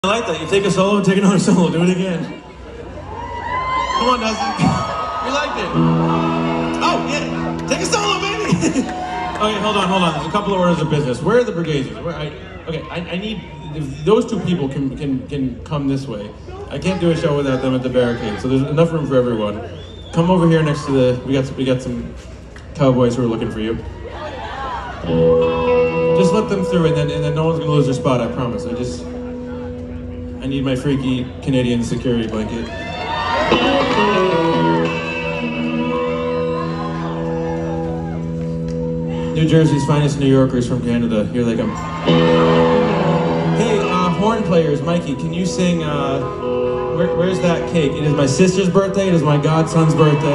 I like that. You take a solo and take another solo. Do it again. Come on, Dustin. You liked it. Oh, yeah. Take a solo, baby. Okay, hold on. There's a couple of orders of business. Where are the brigadiers? I need, if those two people can come this way. I can't do a show without them at the barricade, so there's enough room for everyone. Come over here next to the, we got some cowboys who are looking for you. Just let them through, and then no one's gonna lose their spot, I promise. I need my freaky Canadian security blanket. New Jersey's finest New Yorkers from Canada. Here they come. Hey, horn players, Mikey, can you sing, where's that cake? It is my sister's birthday, it is my godson's birthday.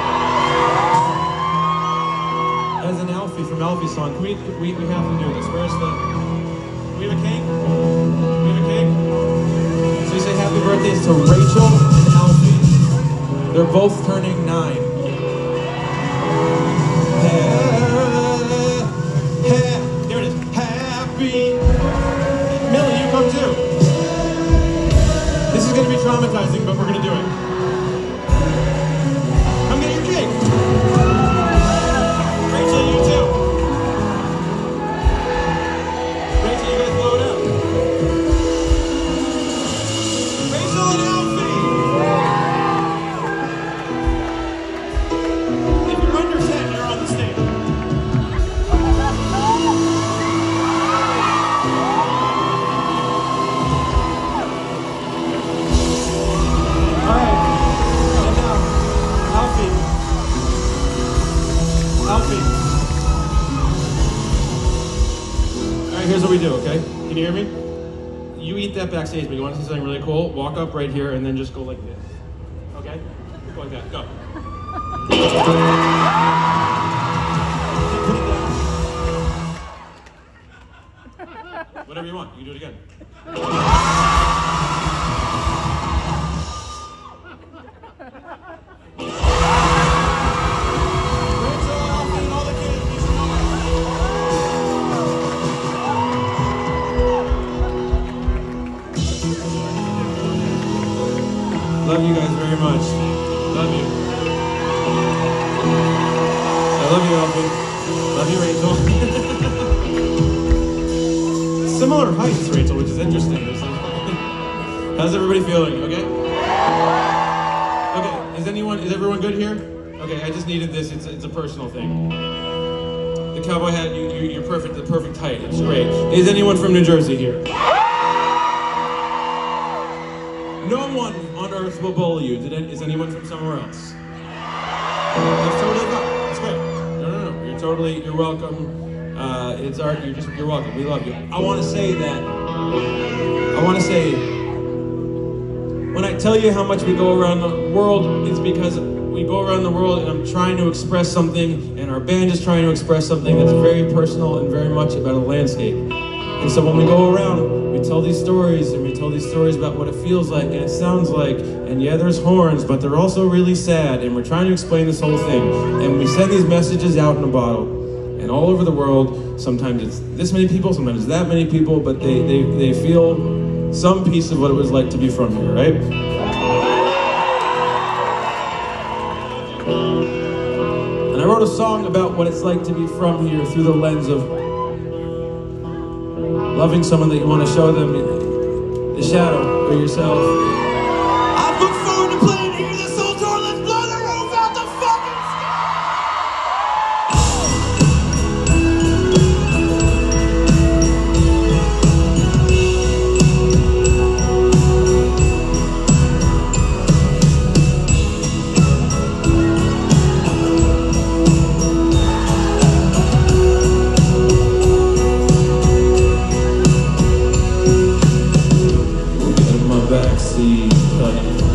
As an Alfie from Alfie's song, we have to do this. Where's the, we have a cake? We have a cake? So you say happy birthdays to Rachel and Alfie. They're both turning 9. Here it is. Happy. Millie, you come too. This is going to be traumatizing, but we're going to do it. Come get your cake. Rachel, you too. Rachel, you guys blow it up. Rachel and Alfie. If you're under 10, you're on the stage. Alright, here's what we do, okay? Can you hear me? You eat that backstage, but you want to see something really cool? Walk up right here and then just go like this. Okay? Go like that. Go. Put it down. Whatever you want. You can do it again. Love you guys very much. Love you. I love you, Alfie. Love you, Rachel. Similar heights, Rachel, which is interesting. How's everybody feeling? Okay? Okay, is everyone good here? Okay, I just needed this. It's a personal thing. The cowboy hat, you're perfect, the perfect height. It's great. Is anyone from New Jersey here? No one on earth will bully you. Is anyone from somewhere else? That's totally fine. That's great. No. You're welcome. It's art. You're welcome. We love you. I want to say, when I tell you how much we go around the world, it's because we go around the world and I'm trying to express something, and our band is trying to express something that's very personal and very much about a landscape. And so when we go around, we tell these stories, and we tell these stories about what it feels like and it sounds like, and yeah, there's horns, but they're also really sad, and we're trying to explain this whole thing. And we send these messages out in a bottle, and all over the world, sometimes it's this many people, sometimes it's that many people, but they feel some piece of what it was like to be from here, right? And I wrote a song about what it's like to be from here through the lens of loving someone that you want to show them the shadow or yourself. I look forward to playing here this whole tour. Let's blow the roof out the fucking backseat,